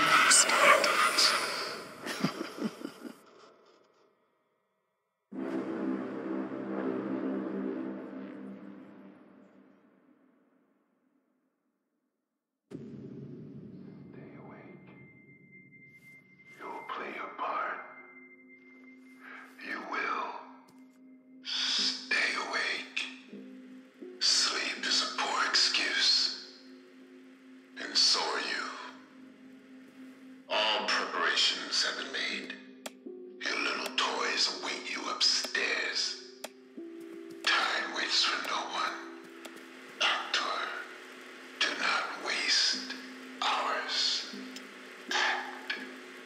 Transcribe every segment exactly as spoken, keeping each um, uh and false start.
understand it. Stay awake. You'll play your part. You will. Stay awake. Sleep is a poor excuse. And so are you. All preparations have been made. Your little toys await you upstairs. Time waits for no one. Doctor, do not waste hours. Act.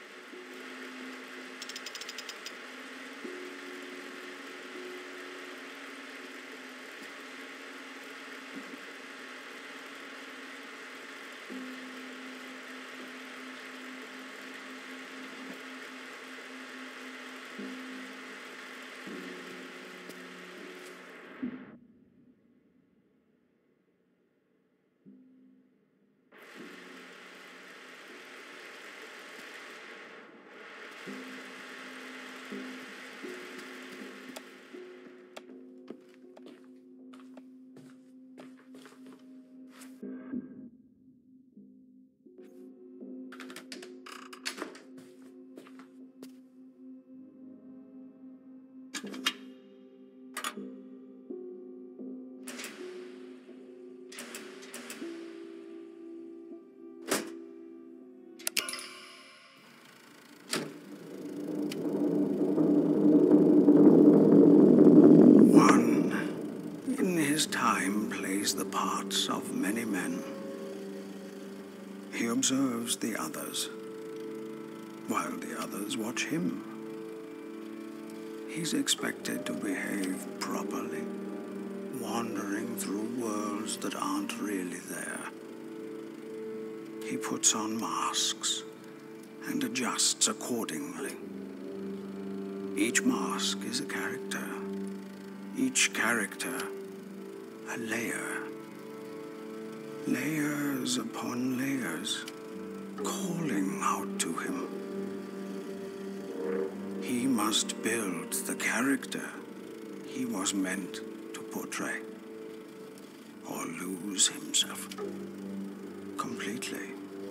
Time plays the parts of many men. He observes the others, while the others watch him. He's expected to behave properly, wandering through worlds that aren't really there. He puts on masks and adjusts accordingly. Each mask is a character. Each character a layer. Layers upon layers, calling out to him. He must build the character he was meant to portray, or lose himself completely.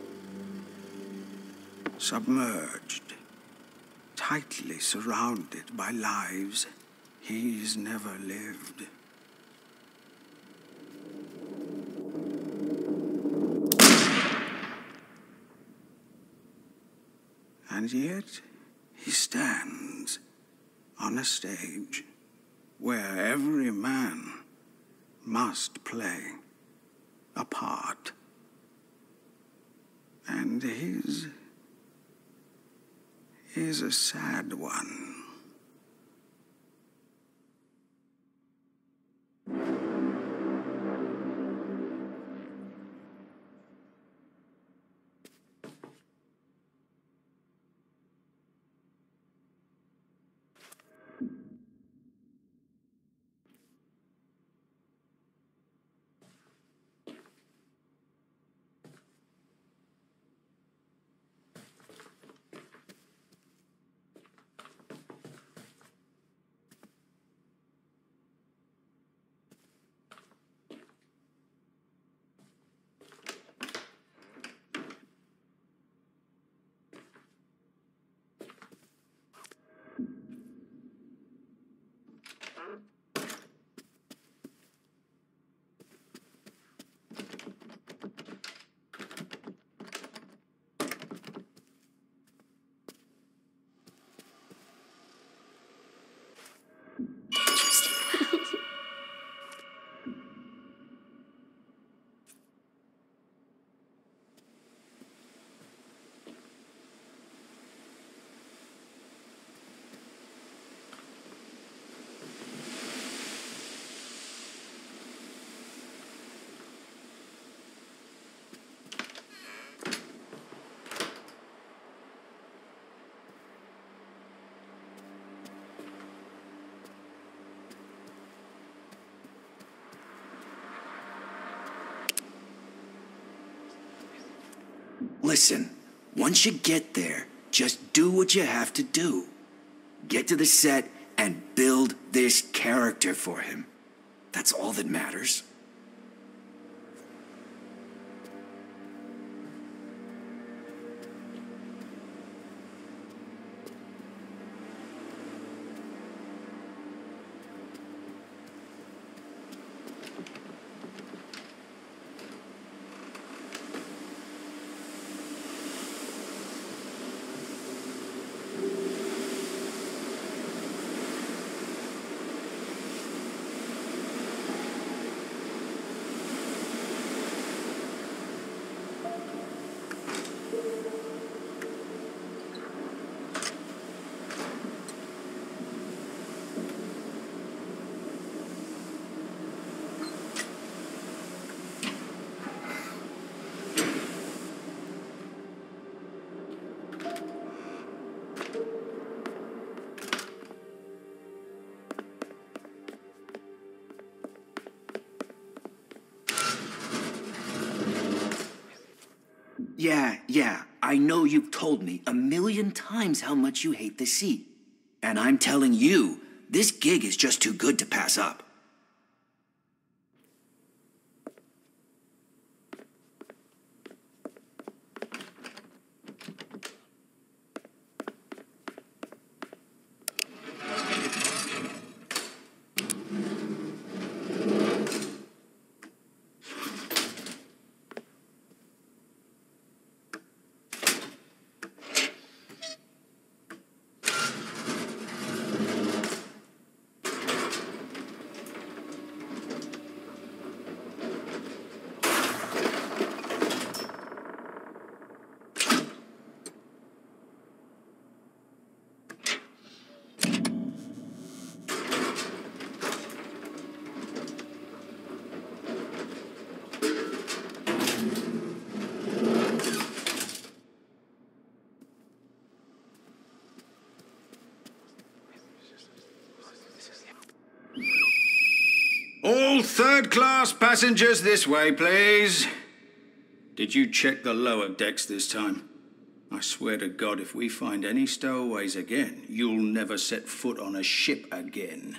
Submerged, tightly surrounded by lives he's never lived. And yet, he stands on a stage where every man must play a part. And his is a sad one. Listen, Once you get there, just do what you have to do. Get to the set and build this character for him. That's all that matters. Yeah, yeah, I know you've told me a million times how much you hate the sea. And I'm telling you, this gig is just too good to pass up. All third-class passengers this way, please. Did you check the lower decks this time? I swear to God, if we find any stowaways again, you'll never set foot on a ship again.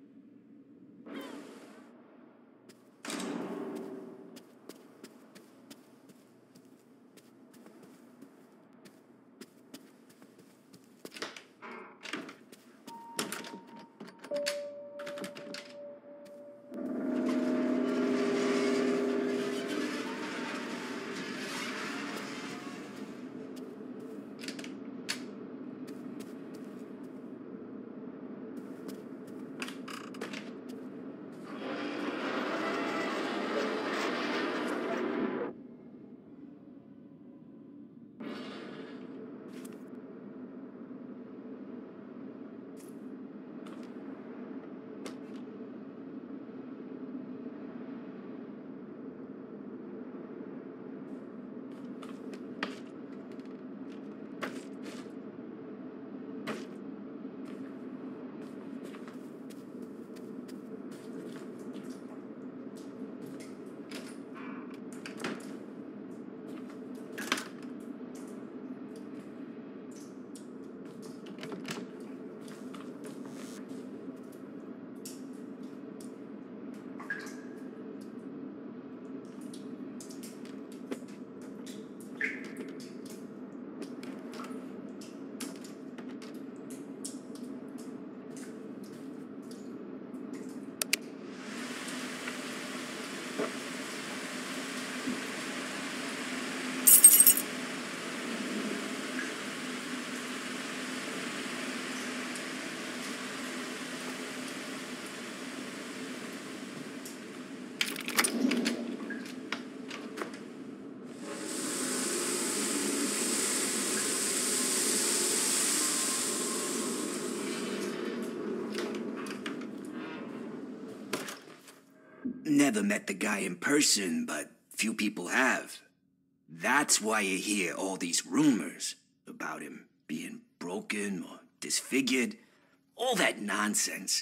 Never met the guy in person, but few people have. That's why you hear all these rumors about him being broken or disfigured. All that nonsense.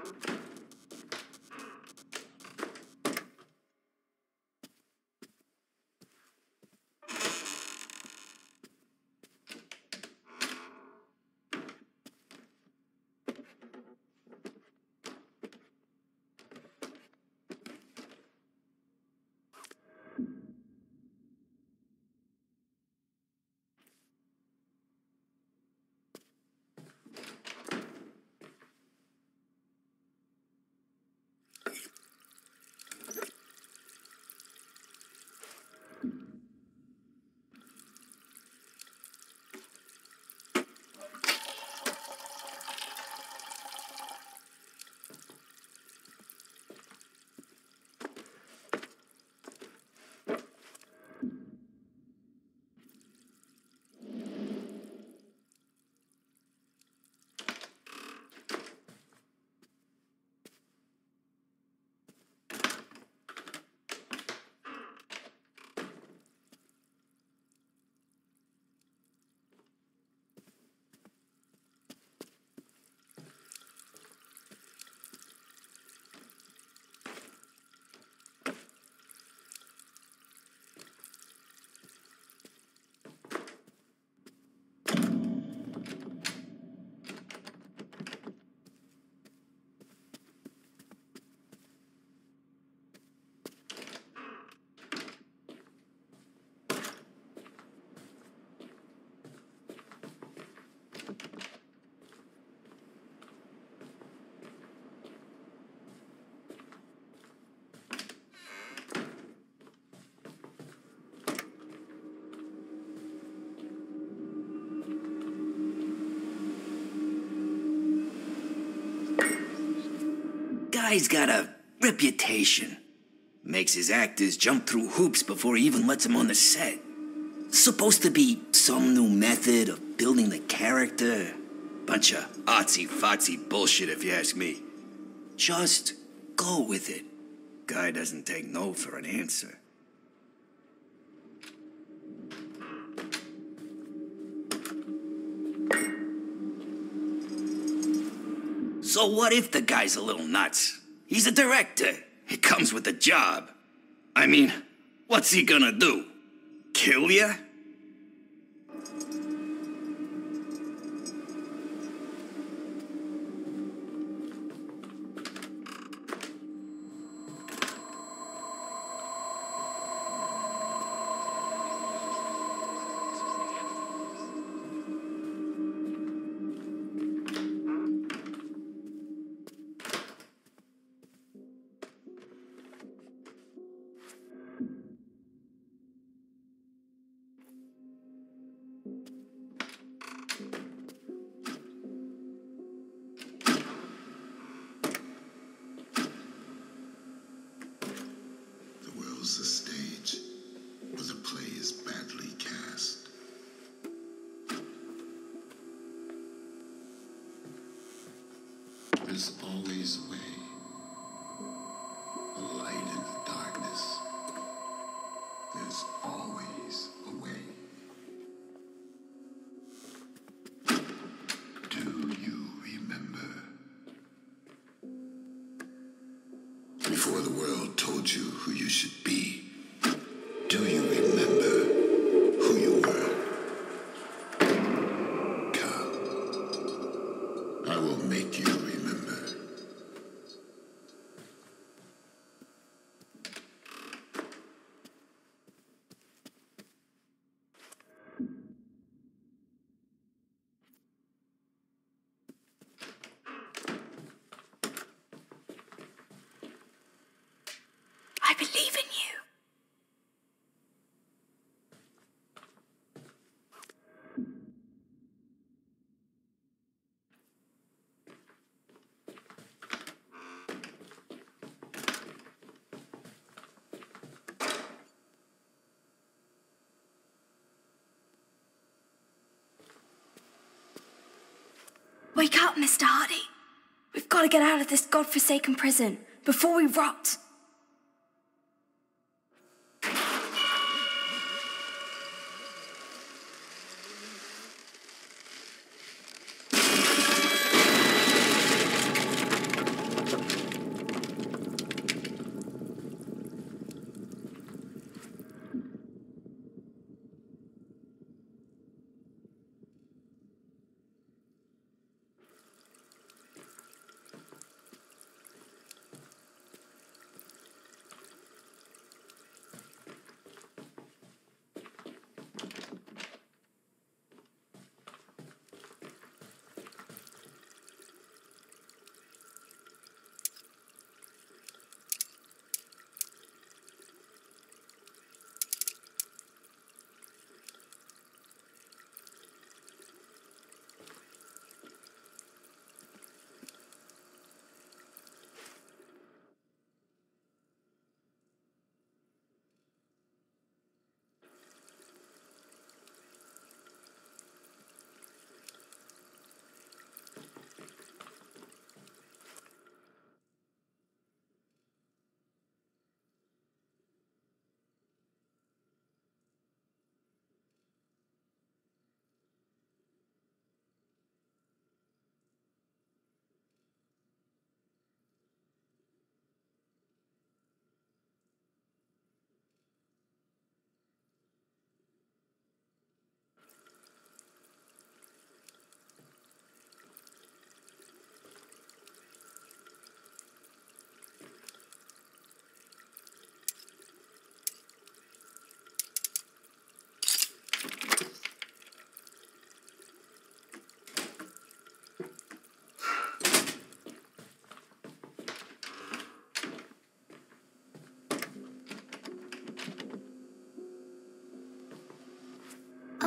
Guy's got a reputation. Makes his actors jump through hoops before he even lets them on the set. Supposed to be some new method of building the character. Bunch of artsy-fartsy bullshit if you ask me. Just go with it. Guy doesn't take no for an answer. So what if the guy's a little nuts? He's a director. It comes with the job. I mean, what's he gonna do? Kill ya? The stage where the play is badly cast. There's always a way, a light in the darkness. There's always a way. Do you remember? Before the world told you who you should be, do you remember who you were? Come, I will make you remember. I believe in you. Wake up, Mister Hardy. We've got to get out of this godforsaken prison before we rot.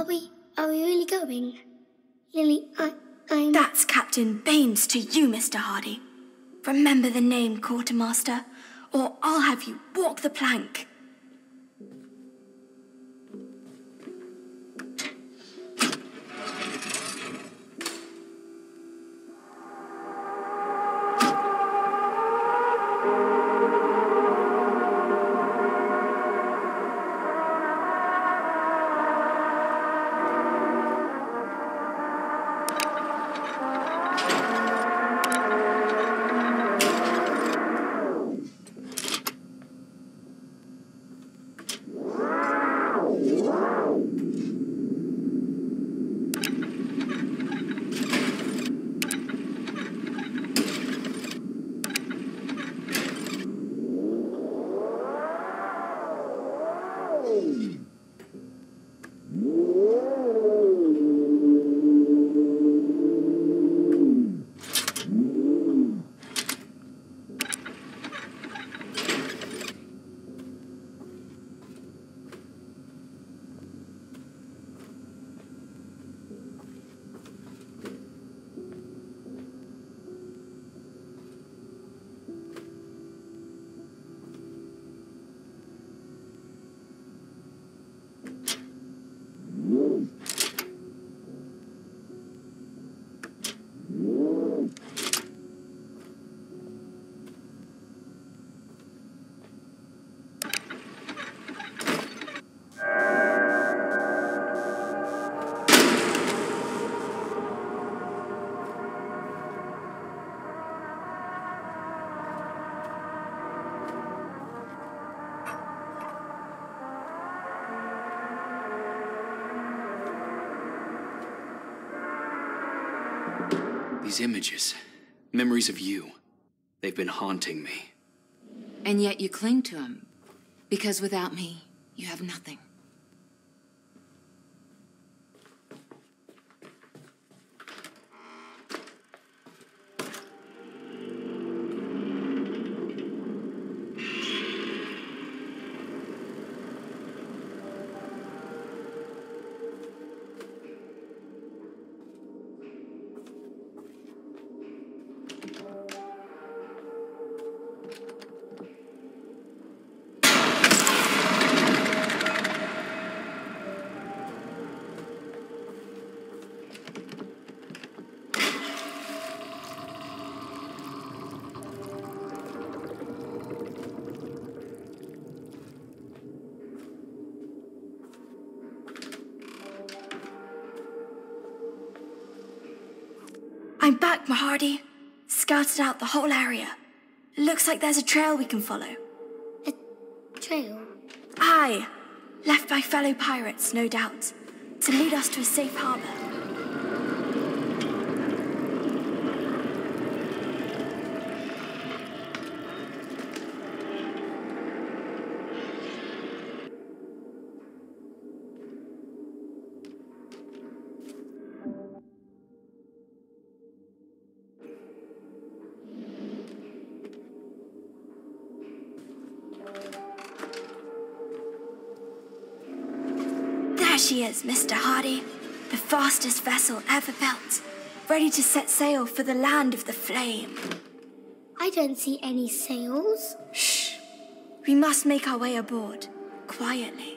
Are we, are we really going? Lily, I, I'm... That's Captain Baines to you, Mister Hardy. Remember the name, Quartermaster, or I'll have you walk the plank. These images, memories of you, they've been haunting me. And yet you cling to them, because without me, you have nothing. I'm back, Mahardy. Scouted out the whole area. Looks like there's a trail we can follow. A trail? Aye. Left by fellow pirates, no doubt. To lead us to a safe harbor. There she is, Mister Hardy. The fastest vessel ever built. Ready to set sail for the land of the flame. I don't see any sails. Shh. We must make our way aboard. Quietly.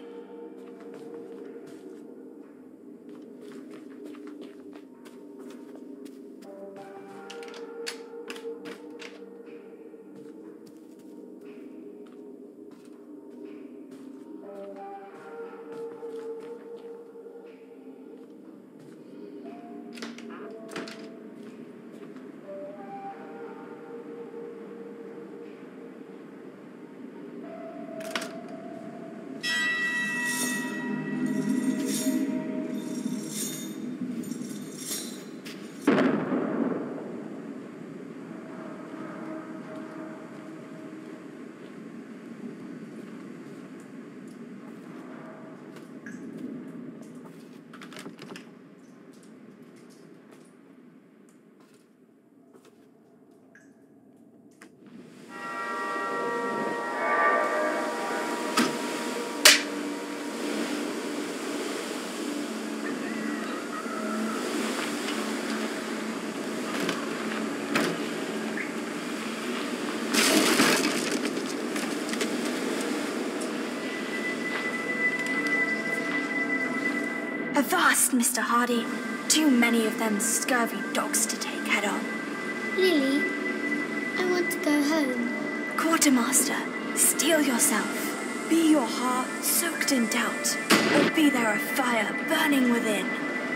Avast, Mister Hardy. Too many of them scurvy dogs to take head on. Lily, I want to go home. Quartermaster, steel yourself. Be your heart soaked in doubt, or be there a fire burning within.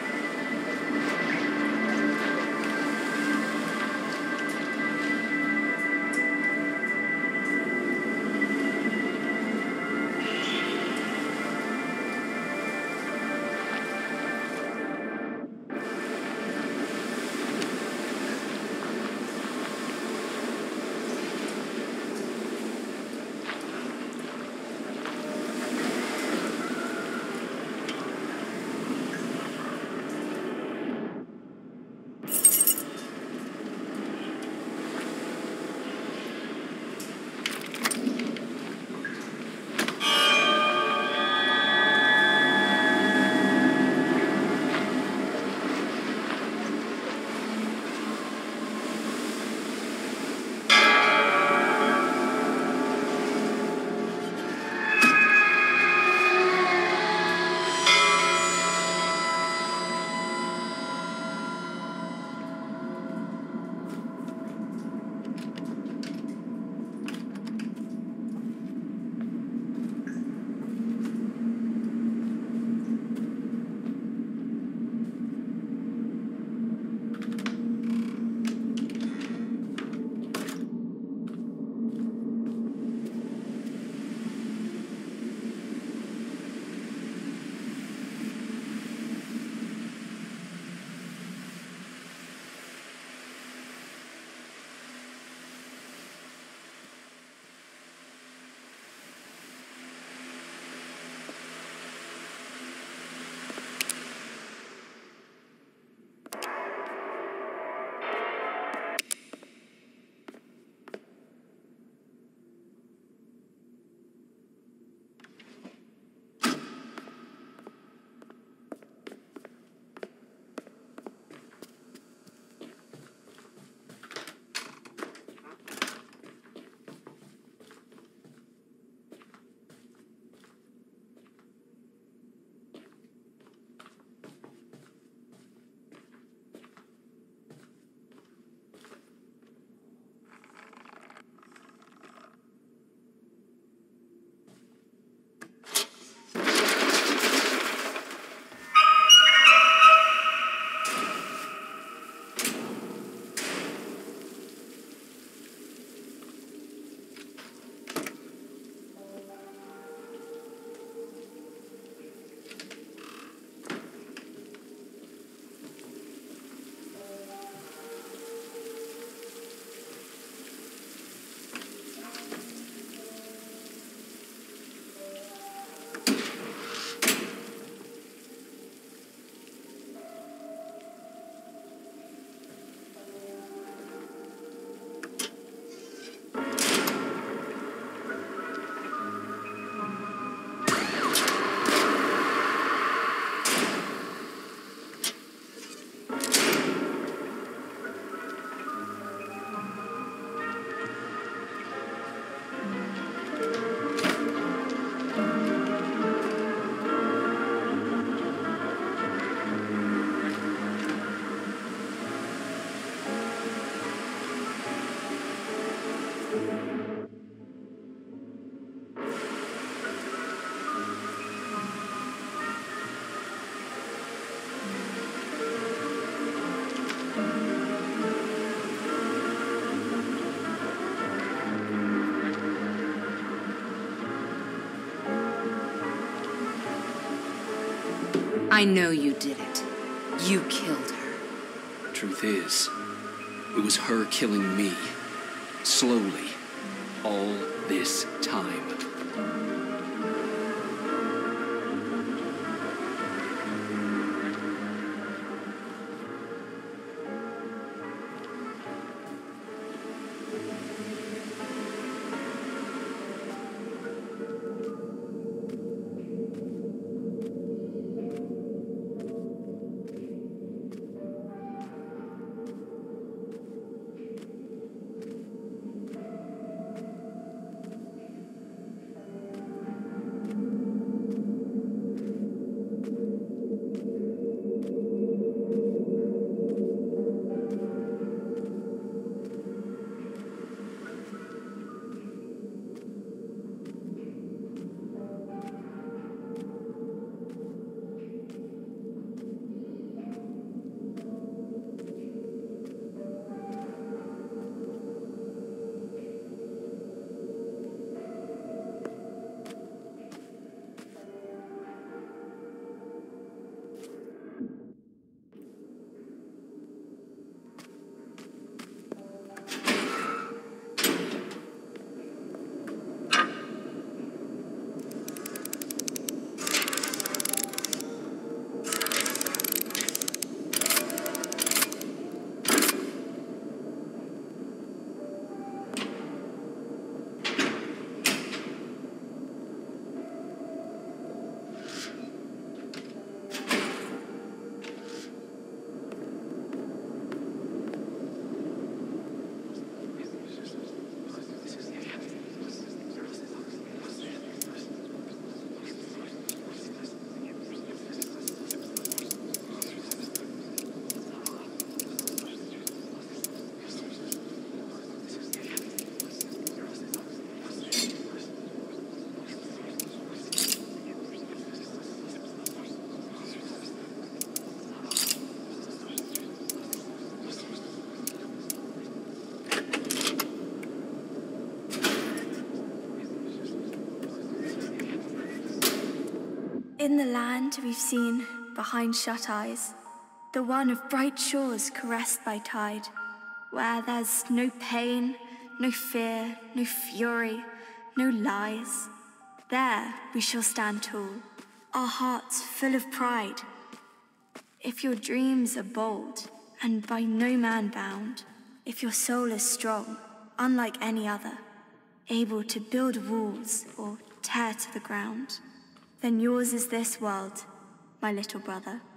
I know you did it. You killed her. Truth is, it was her killing me. Slowly. All this time. In the land we've seen behind shut eyes, the one of bright shores caressed by tide, where there's no pain, no fear, no fury, no lies. There we shall stand tall, our hearts full of pride. If your dreams are bold and by no man bound, if your soul is strong, unlike any other, able to build walls or tear to the ground, then yours is this world, my little brother.